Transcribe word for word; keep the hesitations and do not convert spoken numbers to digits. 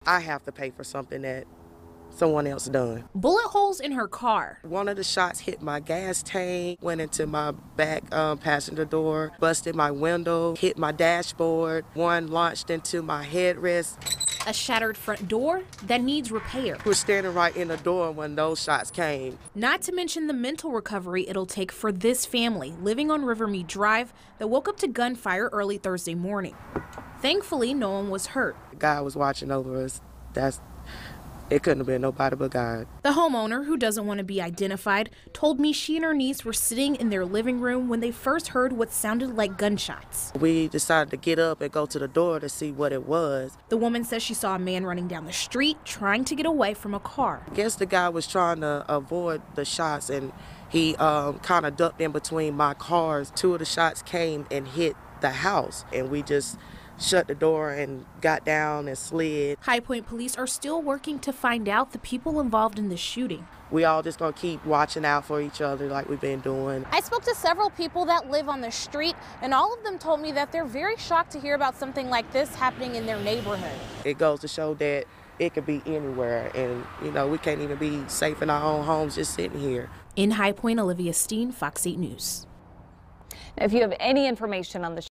I have to pay for something that someone else done. Bullet holes in her car. One of the shots hit my gas tank, went into my back um, passenger door, busted my window, hit my dashboard. One launched into my headrest. A shattered front door that needs repair. We were standing right in the door when those shots came. Not to mention the mental recovery it'll take for this family living on Rivermeade Drive that woke up to gunfire early Thursday morning. Thankfully, no one was hurt. God was watching over us. That's It couldn't have been nobody but God. The homeowner, who doesn't want to be identified, told me she and her niece were sitting in their living room when they first heard what sounded like gunshots. We decided to get up and go to the door to see what it was. The woman says she saw a man running down the street trying to get away from a car. I guess the guy was trying to avoid the shots, and he um, kind of ducked in between my cars. Two of the shots came and hit the house, and we just shut the door and got down and slid. High Point police are still working to find out the people involved in the shooting. We all just gonna keep watching out for each other like we've been doing. I spoke to several people that live on the street, and all of them told me that they're very shocked to hear about something like this happening in their neighborhood. It goes to show that it could be anywhere, and you know, we can't even be safe in our own homes just sitting here. In High Point, Olivia Steen, Fox eight News. If you have any information on the